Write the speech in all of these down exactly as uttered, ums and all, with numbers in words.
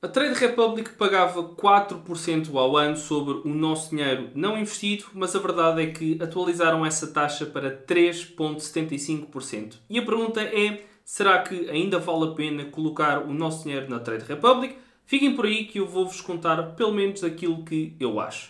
A Trade Republic pagava quatro por cento ao ano sobre o nosso dinheiro não investido, mas a verdade é que atualizaram essa taxa para três vírgula setenta e cinco por cento. E a pergunta é, será que ainda vale a pena colocar o nosso dinheiro na Trade Republic? Fiquem por aí que eu vou-vos contar pelo menos aquilo que eu acho.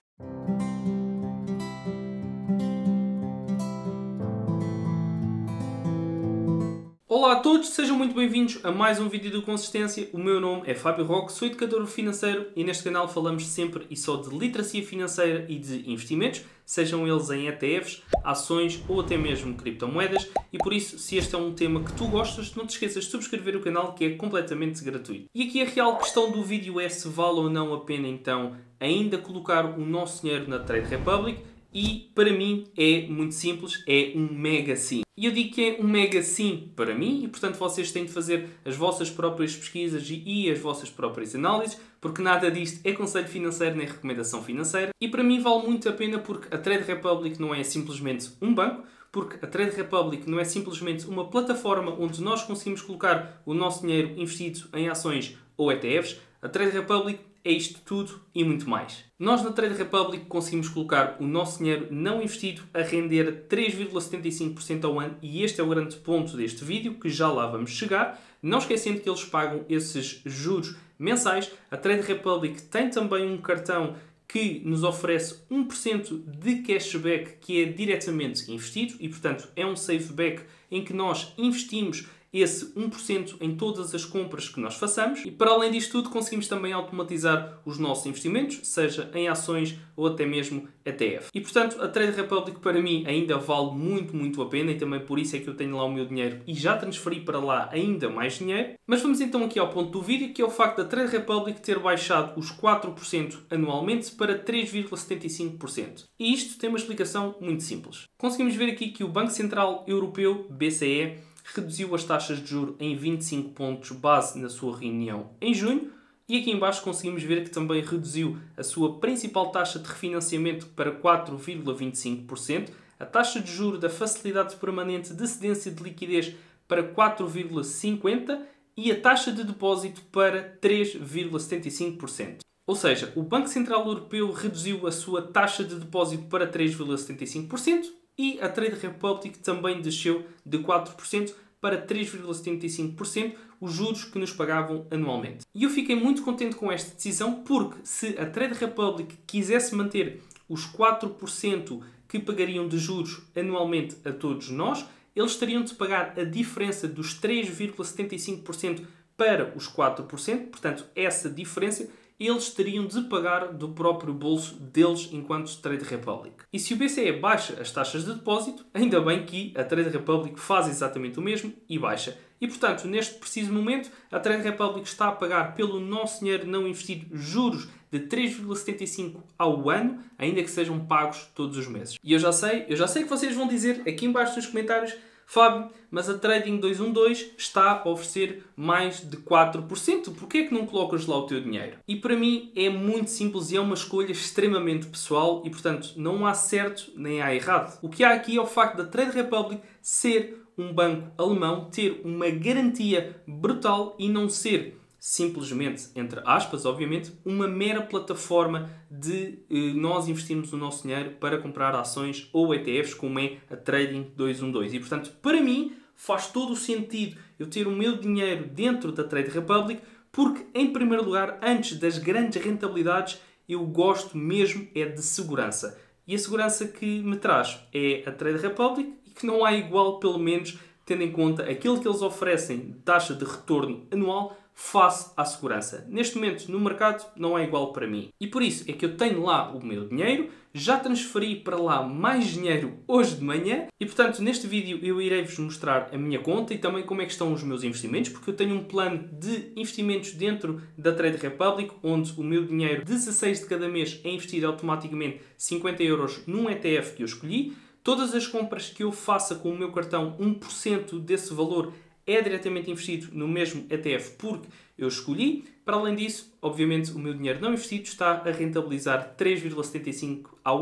Olá a todos, sejam muito bem-vindos a mais um vídeo do Consistência. O meu nome é Fábio Roque, sou educador financeiro e neste canal falamos sempre e só de literacia financeira e de investimentos, sejam eles em E T Fs, ações ou até mesmo criptomoedas. E por isso, se este é um tema que tu gostas, não te esqueças de subscrever o canal, que é completamente gratuito. E aqui a real questão do vídeo é se vale ou não a pena então ainda colocar o nosso dinheiro na Trade Republic. E para mim é muito simples, é um mega sim. E eu digo que é um mega sim para mim e portanto vocês têm de fazer as vossas próprias pesquisas e, e as vossas próprias análises, porque nada disto é conselho financeiro nem recomendação financeira. E para mim vale muito a pena porque a Trade Republic não é simplesmente um banco, porque a Trade Republic não é simplesmente uma plataforma onde nós conseguimos colocar o nosso dinheiro investido em ações ou E T Fs. A Trade Republic é isto tudo e muito mais. Nós na Trade Republic conseguimos colocar o nosso dinheiro não investido a render três vírgula setenta e cinco por cento ao ano e este é o grande ponto deste vídeo, que já lá vamos chegar. Não esquecendo que eles pagam esses juros mensais. A Trade Republic tem também um cartão que nos oferece um por cento de cashback que é diretamente investido e, portanto, é um saveback em que nós investimos esse um por cento em todas as compras que nós façamos e, para além disto tudo, conseguimos também automatizar os nossos investimentos, seja em ações ou até mesmo E T F. E, portanto, a Trade Republic para mim ainda vale muito, muito a pena e também por isso é que eu tenho lá o meu dinheiro e já transferi para lá ainda mais dinheiro. Mas vamos então aqui ao ponto do vídeo, que é o facto da Trade Republic ter baixado os quatro por cento anualmente para três vírgula setenta e cinco por cento. E isto tem uma explicação muito simples. Conseguimos ver aqui que o Banco Central Europeu, B C E, reduziu as taxas de juros em vinte e cinco pontos base na sua reunião em junho e aqui em baixo conseguimos ver que também reduziu a sua principal taxa de refinanciamento para quatro vírgula vinte e cinco por cento, a taxa de juros da facilidade permanente de cedência de liquidez para quatro vírgula cinquenta por cento e a taxa de depósito para três vírgula setenta e cinco por cento. Ou seja, o Banco Central Europeu reduziu a sua taxa de depósito para três vírgula setenta e cinco por cento e a Trade Republic também desceu de quatro por cento para três vírgula setenta e cinco por cento os juros que nos pagavam anualmente. E eu fiquei muito contente com esta decisão porque se a Trade Republic quisesse manter os quatro por cento que pagariam de juros anualmente a todos nós, eles teriam de pagar a diferença dos três vírgula setenta e cinco por cento para os quatro por cento, portanto essa diferença eles teriam de pagar do próprio bolso deles enquanto Trade Republic. E se o B C E baixa as taxas de depósito, ainda bem que a Trade Republic faz exatamente o mesmo e baixa. E, portanto, neste preciso momento, a Trade Republic está a pagar pelo nosso dinheiro não investido juros de três vírgula setenta e cinco por cento ao ano, ainda que sejam pagos todos os meses. E eu já sei, eu já sei que vocês vão dizer aqui em baixo nos comentários: Fábio, mas a Trading duzentos e doze está a oferecer mais de quatro por cento. Porquê é que não colocas lá o teu dinheiro? E para mim é muito simples e é uma escolha extremamente pessoal e, portanto, não há certo nem há errado. O que há aqui é o facto da Trade Republic ser um banco alemão, ter uma garantia brutal e não ser simplesmente, entre aspas, obviamente, uma mera plataforma de eh, nós investirmos o nosso dinheiro para comprar ações ou E T Fs, como é a Trading duzentos e doze. E, portanto, para mim, faz todo o sentido eu ter o meu dinheiro dentro da Trade Republic, porque, em primeiro lugar, antes das grandes rentabilidades, eu gosto mesmo é de segurança. E a segurança que me traz é a Trade Republic e que não há igual, pelo menos, tendo em conta aquilo que eles oferecem de taxa de retorno anual face à segurança. Neste momento, no mercado, não é igual para mim. E por isso é que eu tenho lá o meu dinheiro, já transferi para lá mais dinheiro hoje de manhã e, portanto, neste vídeo eu irei-vos mostrar a minha conta e também como é que estão os meus investimentos, porque eu tenho um plano de investimentos dentro da Trade Republic, onde o meu dinheiro, dezasseis de cada mês, é investido automaticamente cinquenta euros num E T F que eu escolhi. Todas as compras que eu faça com o meu cartão, um por cento desse valor é diretamente investido no mesmo E T F porque eu escolhi. Para além disso, obviamente, o meu dinheiro não investido está a rentabilizar três vírgula setenta e cinco por cento ao ano,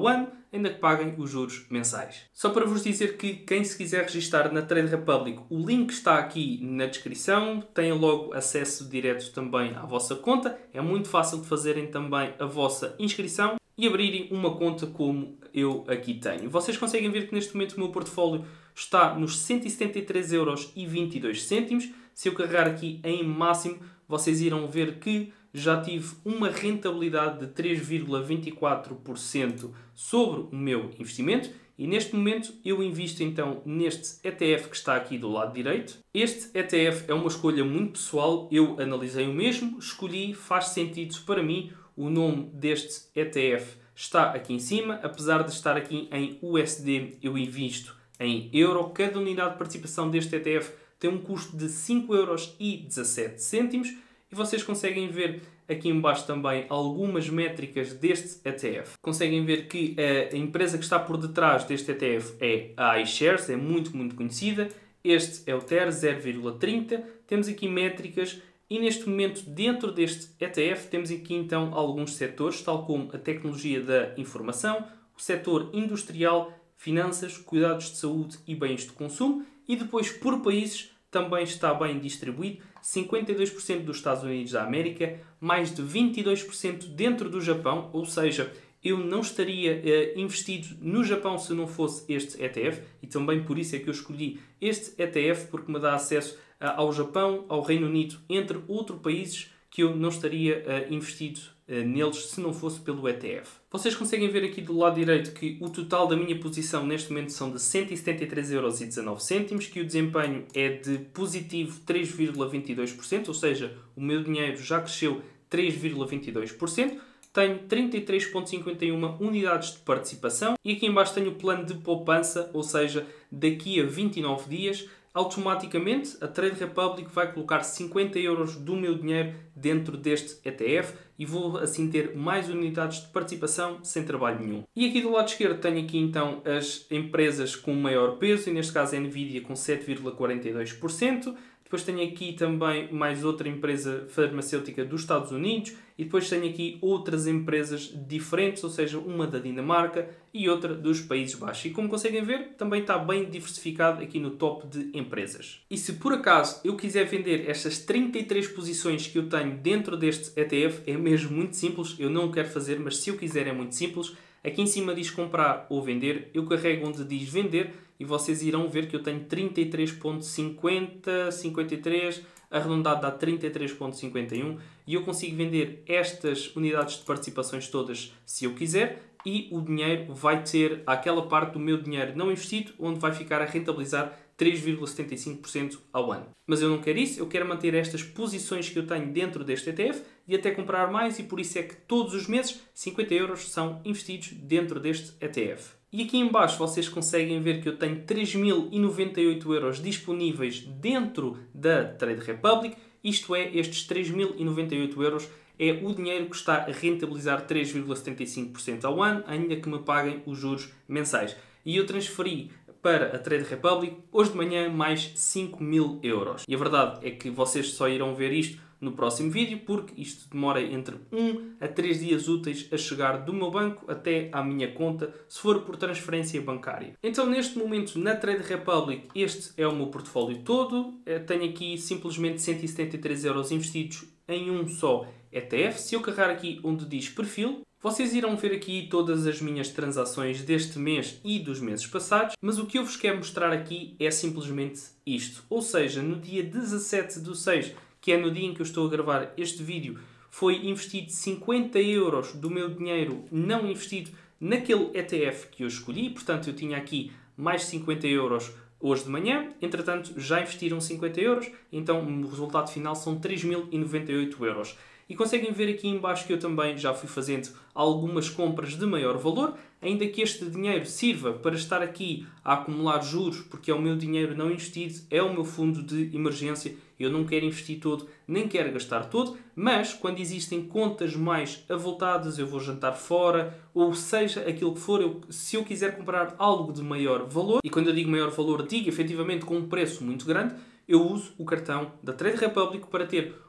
ainda que paguem os juros mensais. Só para vos dizer que quem se quiser registar na Trade Republic, o link está aqui na descrição, tem logo acesso direto também à vossa conta, é muito fácil de fazerem também a vossa inscrição e abrirem uma conta como eu aqui tenho. Vocês conseguem ver que neste momento o meu portfólio está nos cento e setenta e três euros e vinte e dois cêntimos. Se eu carregar aqui em máximo, vocês irão ver que já tive uma rentabilidade de três vírgula vinte e quatro por cento sobre o meu investimento e neste momento eu invisto então neste E T F que está aqui do lado direito. Este E T F é uma escolha muito pessoal, eu analisei o mesmo, escolhi, faz sentido para mim, o nome deste E T F está aqui em cima, apesar de estar aqui em U S D, eu invisto em euro. Cada unidade de participação deste E T F tem um custo de cinco euros e dezassete cêntimos e vocês conseguem ver aqui em baixo também algumas métricas deste E T F. Conseguem ver que a empresa que está por detrás deste E T F é a iShares, é muito, muito conhecida. Este é o T E R zero vírgula trinta. Temos aqui métricas e neste momento dentro deste E T F temos aqui então alguns setores, tal como a tecnologia da informação, o setor industrial, finanças, cuidados de saúde e bens de consumo e depois por países também está bem distribuído, cinquenta e dois por cento dos Estados Unidos da América, mais de vinte e dois por cento dentro do Japão, ou seja, eu não estaria eh, investido no Japão se não fosse este E T F e também por isso é que eu escolhi este E T F porque me dá acesso eh, ao Japão, ao Reino Unido, entre outros países que eu não estaria eh, investido eh, neles se não fosse pelo E T F. Vocês conseguem ver aqui do lado direito que o total da minha posição neste momento são de cento e setenta e três euros e dezanove cêntimos, que o desempenho é de positivo três vírgula vinte e dois por cento, ou seja, o meu dinheiro já cresceu três vírgula vinte e dois por cento. Tenho trinta e três vírgula cinquenta e uma unidades de participação e aqui em baixo tenho o plano de poupança, ou seja, daqui a vinte e nove dias, automaticamente a Trade Republic vai colocar cinquenta euros do meu dinheiro dentro deste E T F e vou assim ter mais unidades de participação sem trabalho nenhum. E aqui do lado esquerdo tenho aqui então as empresas com maior peso, e neste caso a Nvidia com sete vírgula quarenta e dois por cento. Depois tenho aqui também mais outra empresa farmacêutica dos Estados Unidos e depois tenho aqui outras empresas diferentes, ou seja, uma da Dinamarca e outra dos Países Baixos. E como conseguem ver, também está bem diversificado aqui no top de empresas. E se por acaso eu quiser vender estas trinta e três posições que eu tenho dentro deste E T F, é mesmo muito simples, eu não o quero fazer, mas se eu quiser é muito simples. Aqui em cima diz comprar ou vender, eu carrego onde diz vender e vocês irão ver que eu tenho trinta e três vírgula cinquenta, cinquenta e três, arredondado dá trinta e três vírgula cinquenta e um e eu consigo vender estas unidades de participações todas se eu quiser e o dinheiro vai ter aquela parte do meu dinheiro não investido onde vai ficar a rentabilizar três vírgula setenta e cinco por cento ao ano. Mas eu não quero isso, eu quero manter estas posições que eu tenho dentro deste E T F e até comprar mais e por isso é que todos os meses cinquenta euros são investidos dentro deste E T F. E aqui em baixo vocês conseguem ver que eu tenho três mil e noventa e oito euros disponíveis dentro da Trade Republic, isto é, estes três mil e noventa e oito euros é o dinheiro que está a rentabilizar três vírgula setenta e cinco por cento ao ano, ainda que me paguem os juros mensais. E eu transferi para a Trade Republic hoje de manhã mais cinco mil euros. E a verdade é que vocês só irão ver isto no próximo vídeo, porque isto demora entre um a três dias úteis a chegar do meu banco até à minha conta, se for por transferência bancária. Então, neste momento, na Trade Republic, este é o meu portfólio todo. Eu tenho aqui simplesmente cento e setenta e três euros investidos em um só E T F. Se eu carregar aqui onde diz perfil, vocês irão ver aqui todas as minhas transações deste mês e dos meses passados, mas o que eu vos quero mostrar aqui é simplesmente isto. Ou seja, no dia dezassete do seis, que é no dia em que eu estou a gravar este vídeo, foi investido cinquenta euros do meu dinheiro não investido naquele E T F que eu escolhi. Portanto, eu tinha aqui mais cinquenta euros hoje de manhã. Entretanto, já investiram cinquenta euros. Então, o resultado final são três mil e noventa e oito euros. E conseguem ver aqui em baixo que eu também já fui fazendo algumas compras de maior valor, ainda que este dinheiro sirva para estar aqui a acumular juros, porque é o meu dinheiro não investido, é o meu fundo de emergência, eu não quero investir todo, nem quero gastar todo, mas quando existem contas mais avultadas, eu vou jantar fora, ou seja, aquilo que for, eu, se eu quiser comprar algo de maior valor, e quando eu digo maior valor, digo efetivamente com um preço muito grande, eu uso o cartão da Trade Republic para ter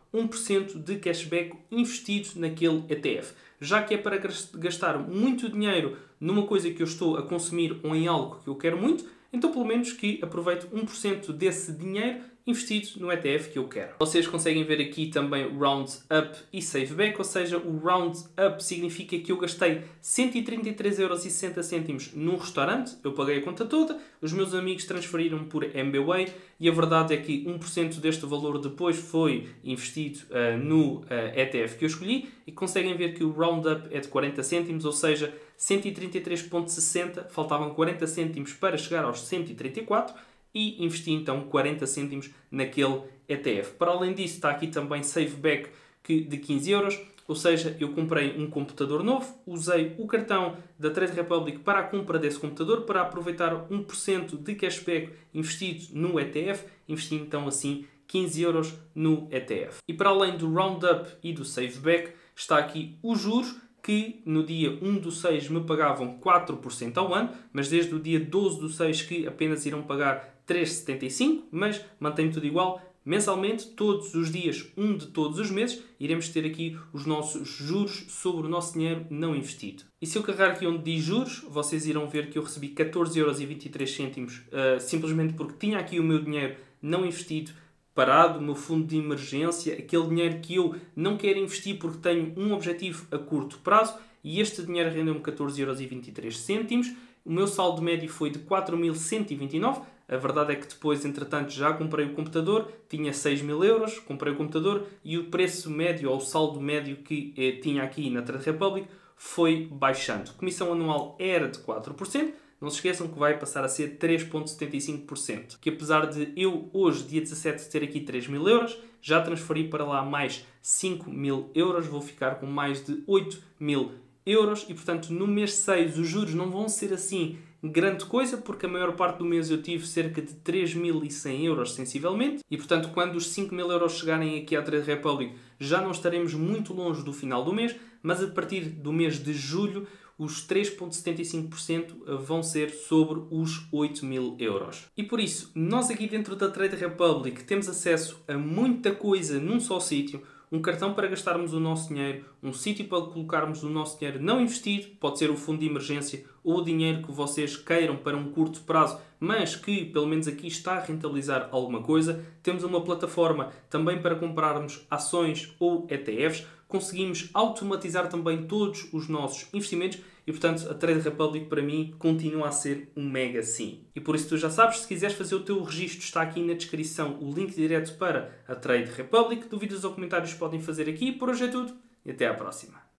um por cento de cashback investido naquele E T F. Já que é para gastar muito dinheiro numa coisa que eu estou a consumir ou em algo que eu quero muito, então pelo menos que aproveito um por cento desse dinheiro investido no E T F que eu quero. Vocês conseguem ver aqui também o Round Up e Save Back, ou seja, o Round Up significa que eu gastei cento e trinta e três euros e sessenta cêntimos num restaurante, eu paguei a conta toda, os meus amigos transferiram por M B W A Y e a verdade é que um por cento deste valor depois foi investido uh, no uh, E T F que eu escolhi e conseguem ver que o Round Up é de quarenta cêntimos, ou seja, cento e trinta e três vírgula sessenta, faltavam quarenta cêntimos para chegar aos cento e trinta e quatro e investi então quarenta cêntimos naquele E T F. Para além disso está aqui também Save Back que de quinze euros, ou seja, eu comprei um computador novo, usei o cartão da Trade Republic para a compra desse computador para aproveitar um por cento de cashback investido no E T F, investi então assim quinze euros no E T F. E para além do Roundup e do Save Back está aqui os juros, que no dia um do seis me pagavam quatro por cento ao ano, mas desde o dia doze do seis que apenas irão pagar três vírgula setenta e cinco por cento, mas mantém tudo igual. Mensalmente, todos os dias, um de todos os meses, iremos ter aqui os nossos juros sobre o nosso dinheiro não investido. E se eu carregar aqui onde diz juros, vocês irão ver que eu recebi catorze euros e vinte e três cêntimos uh, simplesmente porque tinha aqui o meu dinheiro não investido parado, o meu fundo de emergência, aquele dinheiro que eu não quero investir porque tenho um objetivo a curto prazo e este dinheiro rendeu-me catorze euros e vinte e três cêntimos. O meu saldo médio foi de quatro mil cento e vinte e nove. A verdade é que depois, entretanto, já comprei o computador, tinha seis mil euros, comprei o computador e o preço médio, ou o saldo médio que eh, tinha aqui na Trade Republic foi baixando. A comissão anual era de quatro por cento. Não se esqueçam que vai passar a ser três vírgula setenta e cinco por cento. Que apesar de eu hoje, dia dezassete, ter aqui três mil euros, já transferi para lá mais cinco mil euros, vou ficar com mais de oito mil euros e, portanto, no mês seis os juros não vão ser assim grande coisa, porque a maior parte do mês eu tive cerca de três mil e cem euros sensivelmente e, portanto, quando os cinco mil euros chegarem aqui à Trade Republic já não estaremos muito longe do final do mês, mas a partir do mês de julho os três vírgula setenta e cinco por cento vão ser sobre os oito mil euros. E por isso, nós aqui dentro da Trade Republic temos acesso a muita coisa num só sítio, um cartão para gastarmos o nosso dinheiro, um sítio para colocarmos o nosso dinheiro não investido, pode ser o fundo de emergência ou o dinheiro que vocês queiram para um curto prazo, mas que pelo menos aqui está a rentabilizar alguma coisa. Temos uma plataforma também para comprarmos ações ou E T Fs, conseguimos automatizar também todos os nossos investimentos e, portanto, a Trade Republic para mim continua a ser um mega sim. E por isso tu já sabes, se quiseres fazer o teu registro, está aqui na descrição o link direto para a Trade Republic. Dúvidas ou comentários podem fazer aqui. Por hoje é tudo e até à próxima.